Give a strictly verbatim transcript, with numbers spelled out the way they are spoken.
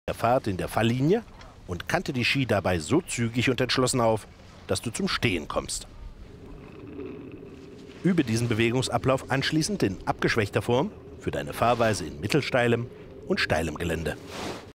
der Fahrt in der Falllinie und kante die Ski dabei so zügig und entschlossen auf, dass du zum Stehen kommst. Übe diesen Bewegungsablauf anschließend in abgeschwächter Form für deine Fahrweise in mittelsteilem und steilem Gelände.